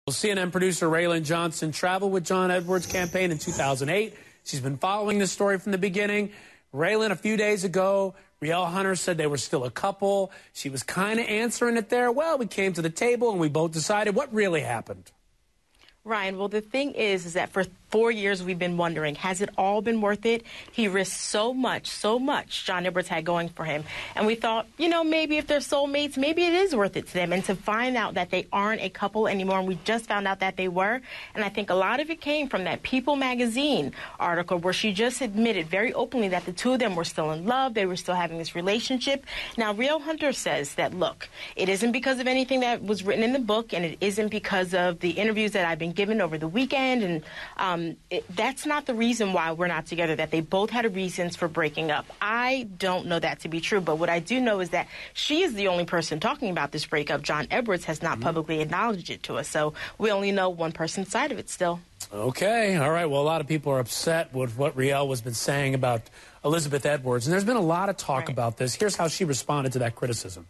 Well, CNN producer Rielle Johnson traveled with John Edwards' campaign in 2008. She's been following this story from the beginning. Rielle, a few days ago, Rielle Hunter said they were still a couple. She was kind of answering it there. Well, we came to the table and we both decided what really happened. Ryan, well, the thing is that for 4 years we've been wondering, has it all been worth it? He risked so much John Edwards had going for him. And we thought, maybe if they're soulmates, maybe it is worth it to them. And to find out that they aren't a couple anymore, and we just found out that they were. And I think a lot of it came from that People magazine article where she just admitted very openly that the two of them were still in love. They were still having this relationship. Now, Rielle Hunter says that, look, it isn't because of anything that was written in the book, and it isn't because of the interviews that I've been given over the weekend, and that's not the reason why we're not together, that they both had reasons for breaking up. I don't know that to be true, but what I do know is that she is the only person talking about this breakup. John Edwards has not publicly acknowledged it to us, so we only know one person's side of it still. Okay, all right. Well, a lot of people are upset with what Rielle has been saying about Elizabeth Edwards, and there's been a lot of talk about this. Here's how she responded to that criticism.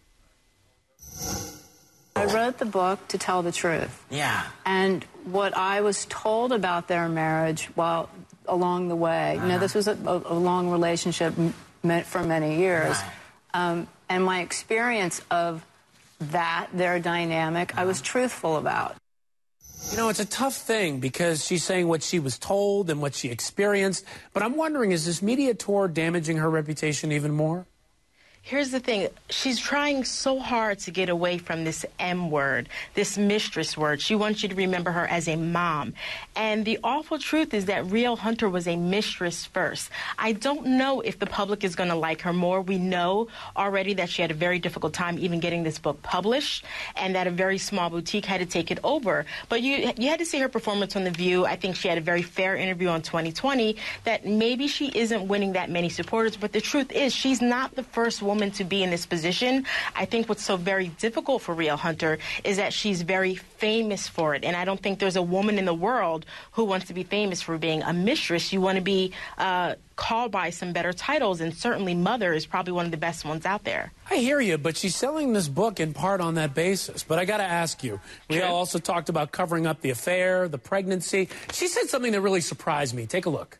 I wrote the book to tell the truth. Yeah. And what I was told about their marriage along the way, this was a long relationship for many years. Right. And my experience of their dynamic, I was truthful about. It's a tough thing because she's saying what she was told and what she experienced. But I'm wondering, is this media tour damaging her reputation even more? Here's the thing. She's trying so hard to get away from this M word, this mistress word. She wants you to remember her as a mom. And the awful truth is that Rielle Hunter was a mistress first. I don't know if the public is going to like her more. We know already that she had a very difficult time even getting this book published, and that a very small boutique had to take it over. But you had to see her performance on The View. I think she had a very fair interview on 2020 that maybe she isn't winning that many supporters. But the truth is she's not the first woman to be in this position. I think what's so very difficult for Rielle Hunter is that she's very famous for it. And I don't think there's a woman in the world who wants to be famous for being a mistress. You want to be called by some better titles, and certainly mother is probably one of the best ones out there. I hear you, but she's selling this book in part on that basis. But I got to ask you, Rielle also talked about covering up the affair, the pregnancy. She said something that really surprised me. Take a look.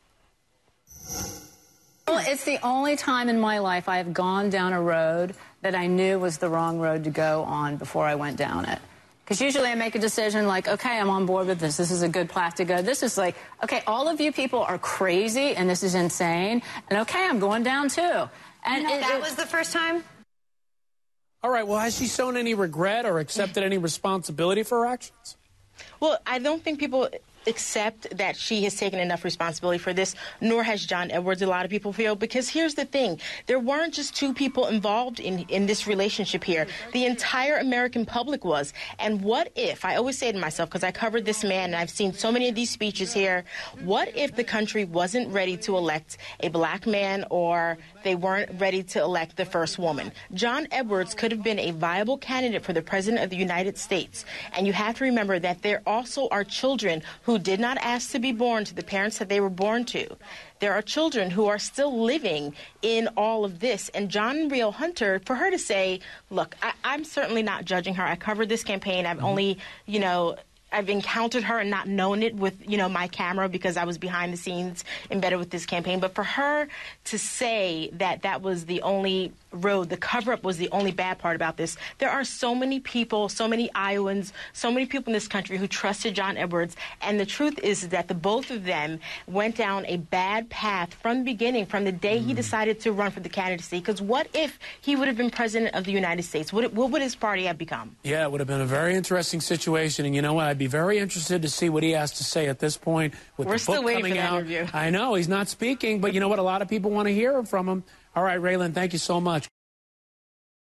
Well, it's the only time in my life I have gone down a road that I knew was the wrong road to go on before I went down it. Because usually I make a decision like, okay, I'm on board with this. This is a good path to go. This is like, okay, all of you people are crazy and this is insane. And okay, I'm going down too. And that was the first time? All right, well, has she shown any regret or accepted any responsibility for her actions? Well, I don't think people accept that she has taken enough responsibility for this, nor has John Edwards, a lot of people feel, because here's the thing. There weren't just two people involved in this relationship here. The entire American public was. And what if, I always say to myself, because I covered this man and I've seen so many of these speeches here, what if the country wasn't ready to elect a black man, or they weren't ready to elect the first woman? John Edwards could have been a viable candidate for the President of the United States. And you have to remember that there also are children who did not ask to be born to the parents that they were born to. There are children who are still living in all of this. And John Rielle Hunter, for her to say, look, I'm certainly not judging her. I covered this campaign. I've only, I've encountered her and not known it with, my camera because I was behind the scenes embedded with this campaign. But for her to say that that was the only road, the cover-up was the only bad part about this, there are so many people, so many Iowans, so many people in this country who trusted John Edwards. And the truth is that the both of them went down a bad path from the beginning, from the day he decided to run for the candidacy. Because what if he would have been president of the United States? What would his party have become? Yeah, it would have been a very interesting situation. And you know what? I'd be very interested to see what he has to say at this point with We're the still book waiting coming for that out. interview. I know he's not speaking, but you know what? A lot of people want to hear from him. All right, Rielle, thank you so much.